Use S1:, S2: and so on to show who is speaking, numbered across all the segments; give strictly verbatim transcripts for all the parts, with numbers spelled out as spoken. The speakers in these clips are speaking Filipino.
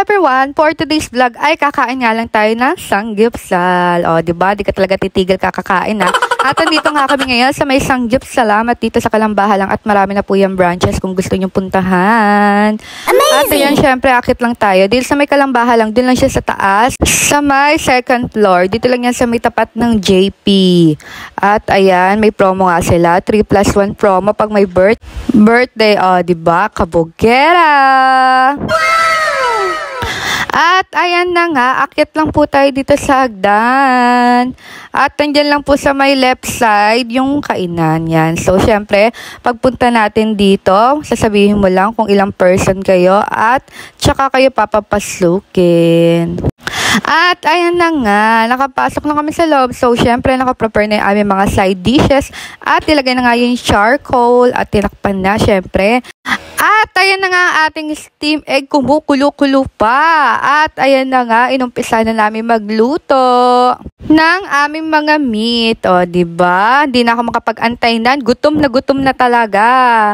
S1: everyone! For today's vlog ay kakain nga lang tayo ng sanggipsal. O, diba? Di ka talaga titigil kakakain ha. At andito nga kami ngayon sa may sanggipsal. At dito sa Kalambahalang at marami na po yung branches kung gusto nyo puntahan. Amazing! At ayan, syempre, akit lang tayo. Dito sa may Kalambahalang, dun lang siya sa taas. Sa may second floor. Dito lang yan sa may tapat ng J P. At ayan, may promo nga sila. three plus one promo pag may birth birthday. O, diba? Kabugera! At ayan na nga, akit lang po tayo dito sa hagdan. At nandyan lang po sa may left side yung kainan yan. So, syempre, pagpunta natin dito, sasabihin mo lang kung ilang person kayo at tsaka kayo papapasukin. At ayan na nga, nakapasok na kami sa loob. So, syempre, nakaprepare na yung aming mga side dishes. At ilagay na nga yung charcoal at tinakpan na, syempre. At ayan na nga ang ating steam egg, kumukulo-kulo pa. At ayan na nga, inumpisa na namin magluto ng aming mga meat. O, diba? Hindi na ako makapag-antay na. Gutom na gutom na talaga.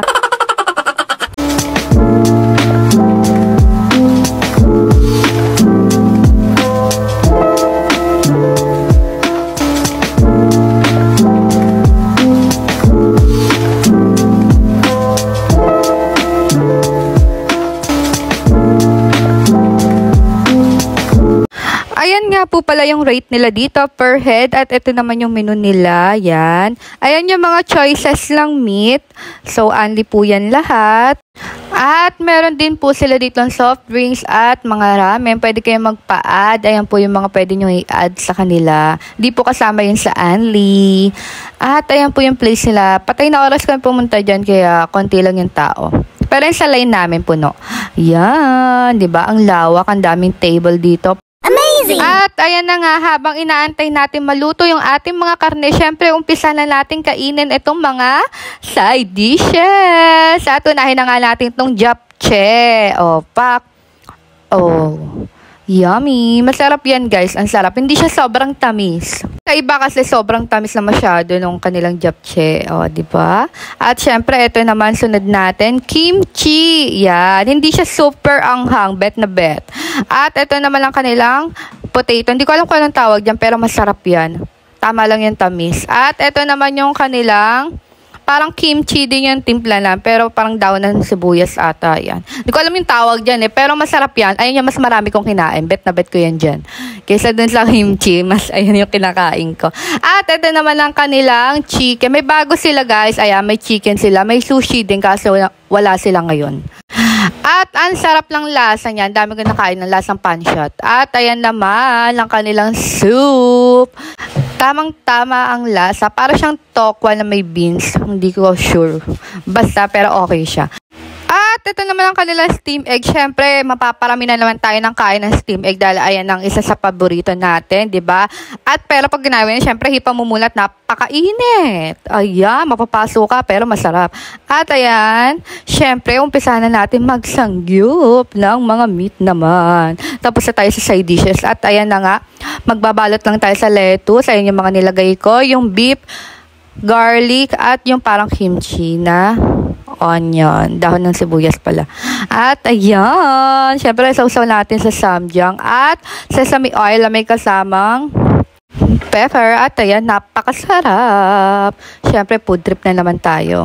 S1: Ayan nga po pala yung rate nila dito per head at ito naman yung menu nila, yan. Ayan yung mga choices lang meat. So, only po yan lahat. At meron din po sila dito ng soft drinks at mga ramen. Pwede kayong magpa-add. Ayan po yung mga pwede nyo i-add sa kanila. Di po kasama yun sa only. At ayan po yung place nila. Patay na oras kami pumunta dyan kaya konti lang yung tao. Pero yung sa line namin puno. Yan, di ba? Ang lawak, ang daming table dito. Amazing! At ayan na nga, habang inaantay natin maluto yung ating mga karne, syempre umpisa na natin kainin itong mga side dishes. At unahin na nga natin itong japchae. O, pak. O, yummy. Masarap yan guys, ang sarap. Hindi siya sobrang tamis. Sa iba kasi sobrang tamis na masyado nung kanilang japchae. O, diba? At syempre, ito naman sunod natin, kimchi. Yan. Hindi siya super anghang, bet na bet. At ito naman ang kanilang potato. Hindi ko alam kung anong tawag dyan, pero masarap yan. Tama lang yung tamis. At ito naman yung kanilang, parang kimchi din yung timpla na, pero parang daon ng sibuyas ata yan. Hindi ko alam yung tawag dyan eh, pero masarap yan. Ayun yung mas marami kong kinain. Bet na bet ko yan dyan. Kaysa dun sa kimchi, mas ayun yung kinakain ko. At ito naman ang kanilang chicken. May bago sila guys. Ayan, may chicken sila. May sushi din kaso wala sila ngayon. At ang sarap lang lasa niyan. Dami ko nakain ng lasang panshot. At ayan naman ang kanilang soup. Tamang-tama ang lasa. Para siyang tokwa na may beans. Hindi ko sure. Basta, pero okay siya. At ito naman ang kanilang steam egg. Siyempre, mapaparami na naman tayo ng kain ng steam egg dahil ayan ang isa sa paborito natin, di ba? At pero pag ginawin, siyempre, hipa mo muna at napakainit. Ayan, mapapasok ka pero masarap. At ayan, siyempre, umpisa na natin magsangyup ng mga meat naman. Tapos na tayo sa side dishes. At ayan na nga, magbabalot lang tayo sa lettuce. Ayan yung mga nilagay ko, yung beef, garlic, at yung parang kimchi na onion, dahon ng sibuyas pala. At ayan, syempre sausaw natin sa samgyang at sesame oil na may kasamang pepper. At ayan, napakasarap. Syempre food trip na naman tayo.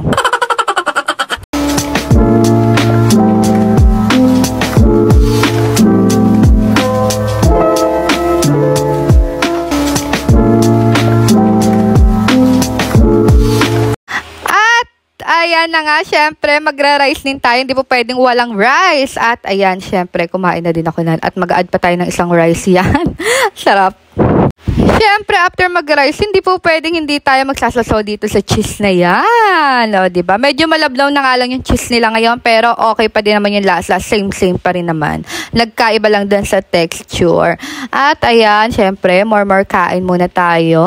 S1: Ayan na nga, syempre, magra-rice din tayo. Hindi po pwedeng walang rice. At ayan, syempre, kumain na din ako na. At mag-add pa tayo ng isang rice yan. Sarap. Syempre, after mag-rice, hindi po pwedeng hindi tayo magsasasaw dito sa cheese na yan. O, diba? Medyo malablaw na nga lang yung cheese nila ngayon, pero okay pa din naman yung lasa. Same-same pa rin naman. Nagkaiba lang dun sa texture. At ayan, syempre, more-more kain muna tayo.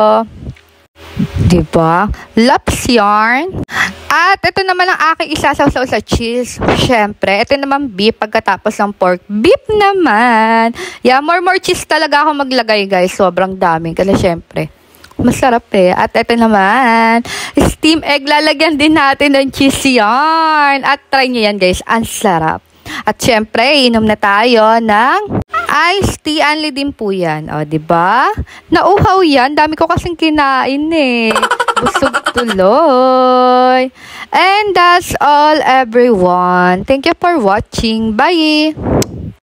S1: Diba? Laps yarn. At ito naman ang aking isasaw-saw sa cheese. Siyempre, ito naman beef pagkatapos ng pork. Beef naman. Yeah, more more cheese talaga ako maglagay guys. Sobrang dami. Kasi siyempre, masarap eh. At ito naman, steam egg. Lalagyan din natin ng cheese yarn. At try nyo yan guys. Ang sarap. At syempre, inom na tayo ng iced tea. Only din po yan. O, diba? Nauhaw yan. Dami ko kasing kinain eh. Busog tuloy. And that's all, everyone. Thank you for watching. Bye!